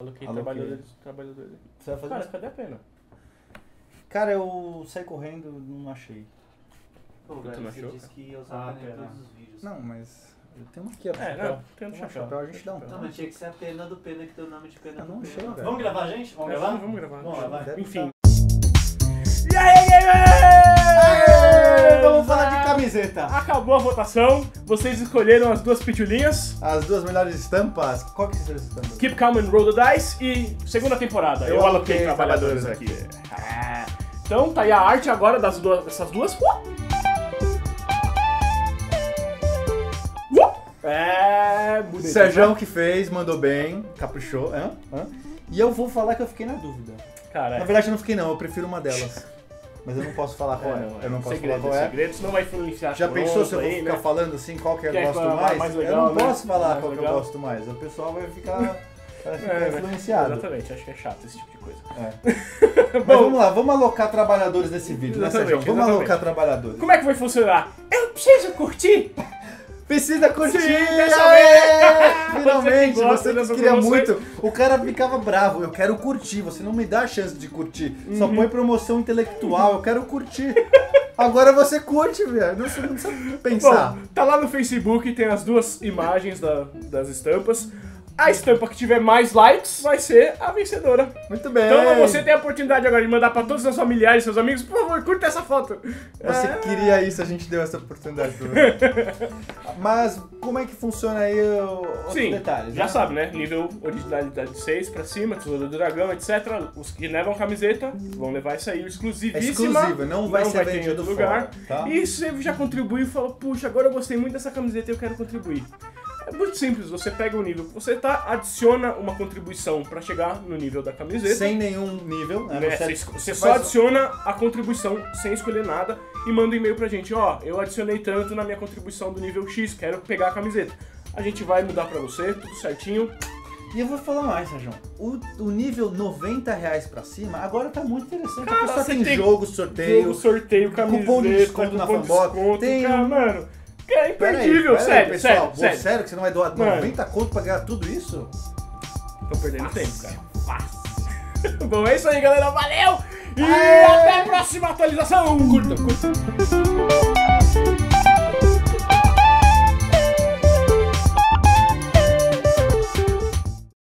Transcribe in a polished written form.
Aloquei Aloquei. trabalhadores. Você vai fazer Cara, isso? cadê a pena? Cara, eu saí correndo, não achei. Pô, Tu velho, não você achou, disse cara? que ia usar a pena em pera. todos os vídeos. Não, mas eu tenho aqui, ó. Não, tem um chapéu. A gente dá um Não, mas tinha que ser a pena do pena, que tem o nome de pena Eu do não pena. achei, velho. Vamos gravar, gente? Vamos gravar? Vamos gravar. Vamos lá, vai. Deve Enfim. tá. E aí, gamers! Vamos falar de camiseta. Acabou a votação, vocês escolheram as duas pitulinhas. As duas melhores estampas. Qual que são as estampas? Keep Calm and Roll the Dice e segunda temporada. Eu Eu aloquei aloquei trabalhadores trabalhadores aqui. Então tá aí a arte agora dessas duas. Bonito. Sérgio que fez, mandou bem, caprichou. E eu vou falar que eu fiquei na dúvida. Cara, Na verdade eu não fiquei não, eu prefiro uma delas. Mas eu não posso falar qual é. Eu não posso falar qual é. segredo, senão vai influenciar. Já pensou se eu vou aí, ficar né? falando assim qual que eu Quer gosto que mais? mais Eu legal, não né? posso falar Mais qual que eu legal. gosto mais. O pessoal vai ficar influenciado. Exatamente, acho que é chato esse tipo de coisa. Mas vamos lá, vamos alocar trabalhadores nesse vídeo, né, Exatamente, Sérgio? Vamos exatamente. alocar trabalhadores. Como é que vai funcionar? Eu preciso curtir! Precisa curtir! Sim, dessa Aê! vez! Finalmente, Você que gosta você que dessas queria promoções. muito. O cara ficava bravo, eu quero curtir, você não me dá a chance de curtir. Só põe promoção intelectual, eu quero curtir. Agora você curte, velho. Você não precisa pensar. Bom, tá lá no Facebook, tem as duas imagens das estampas. A estampa que tiver mais likes vai ser a vencedora. Muito bem. Então você tem a oportunidade agora de mandar pra todos os seus familiares, seus amigos, por favor, curta essa foto. Você queria isso, a gente deu essa oportunidade pra você. Mas como é que funciona aí os Sim, detalhes? já né? sabe, né? Nível originalidade 6 pra cima, tesouro do dragão, etc. Os que levam camiseta vão levar isso aí exclusivíssima. É exclusiva, não vai ser ter em vendido outro lugar. fora, tá? E você já contribuiu e falou, puxa, agora eu gostei muito dessa camiseta e eu quero contribuir. É muito simples, você pega o nível que você tá, adiciona uma contribuição pra chegar no nível da camiseta. Sem nenhum nível, né? Você só adiciona a contribuição sem escolher nada e manda um e-mail pra gente, ó, eu adicionei tanto na minha contribuição do nível X, quero pegar a camiseta. A gente vai mudar pra você, tudo certinho. E eu vou falar mais, Sérgio. O nível R$90 pra cima agora tá muito interessante. Cara, a pessoa você tem tem jogo, sorteio, sorteio, camiseta, cupom de desconto na cupom de Fanbox. desconto, Tem cara, Pera mano. É aí, imperdível, pera aí, sério, pessoal. sério. Sério que você não vai doar Mano. 90 conto pra ganhar tudo isso? Tô perdendo tempo, cara. Bom, é isso aí, galera. Valeu! E Aê! até a próxima atualização! Curta.